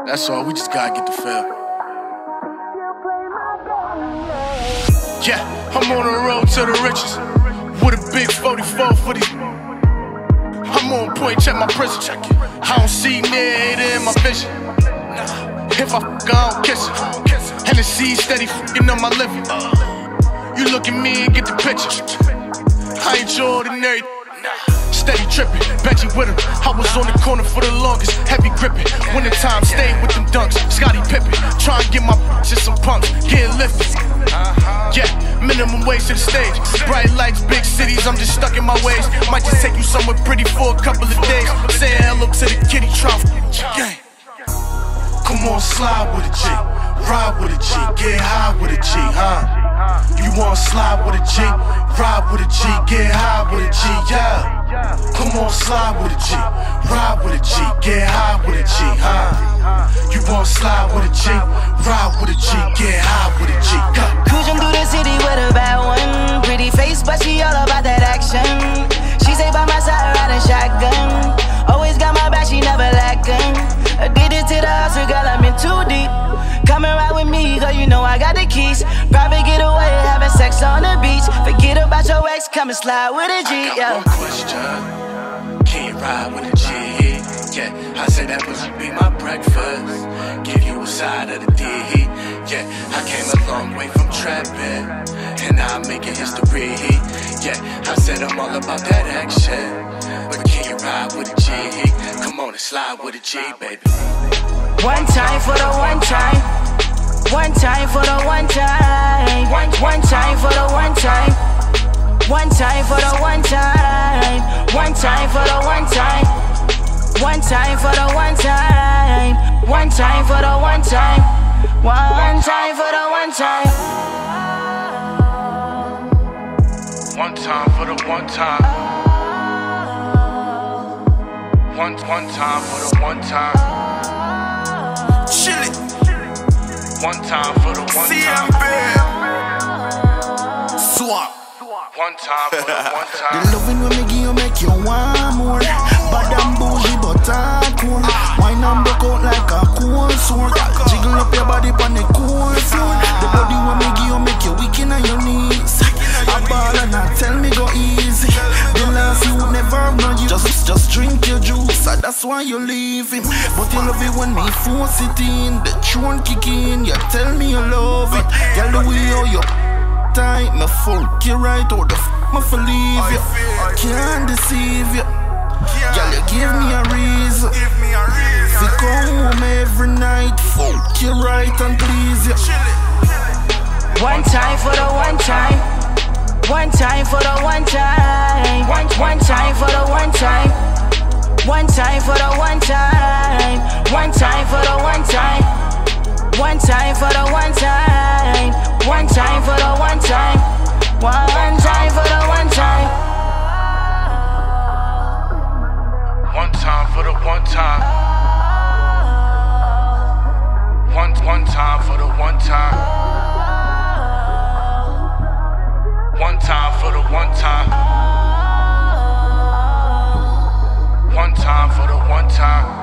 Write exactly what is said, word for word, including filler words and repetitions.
That's all, we just gotta get the feel. Yeah, I'm on the road to the riches with a big forty-four for these. I'm on point, check my prison. I don't see near in my vision. If I f***, I don't kiss it. And the seed steady f***ing on my living. You look at me and get the picture. I ain't your ordinary. Steady trippin', Benji with him. I was on the corner for the longest, heavy grippin'. Winter time, stayed with them dunks. Scottie Pippen, try and get my bitches some punks, getting lifted. Yeah, minimum wage to the stage. Bright lights, big cities, I'm just stuck in my ways. Might just take you somewhere pretty for a couple of days. Say hello to the kitty trough. Yeah. Come on, slide with a G, ride with a G, get high with a G, huh? You wanna slide with a G, ride with a G, get high with a G, yeah. Come on, slide with a G, ride with a G, get high with a G, huh? You wanna slide with a G, ride with a G, get high with a G, go. Cruising through the city with a bad one. Pretty face, but she all about that action. She stay by my side riding shotgun. Always got my back, she never lacking. Addicted to the hustle, girl, I'm in too deep. Come and ride with me, girl, you know I got the keys. Private getaway, having sex on the beach. Forget about your ex, come and slide with a G, I got yeah. one question, can you ride with a G? Yeah, I said that would be my breakfast. Give you a side of the D. Yeah, I came a long way from trapping, and now I'm making history. Yeah, I said I'm all about that action, but can you ride with a G? Come on and slide with a G, baby. One time for the one time. One time for the one time. One, one time for the one time. One time for the one time. One time for the one time. One time for the one time. One time for the one time. One time for the one time. One time for the one time. One, one time for the one time. Chili. One time for the one time. Swap. One time for the one time. The loving when me give you make you want more. Bad and bougie but hardcore. Wine and broke out like a cold sword. Jiggle up your body on the cold floor. The body when me give you make you weak in your knees. A ball and I tell me go easy. The last you never know you. Just, just drink your juice, and that's why you leave him. But you love it when me force it in. The throne kick in, you tell me you love it. Girl, the way how you tight, me fuck you right out the f*** me for leave you. I can't deceive you. Girl, you give me a reason. If you come home every night, fuck you right and please you. One time for the one time. One time for the one time. One, one time for the one time. One time for the one time. One time for the one time. One time for the one time. One time for the one time. One time for the one time. One time for the one time. One, one time for the one time. One time for the one time. One time for the one time.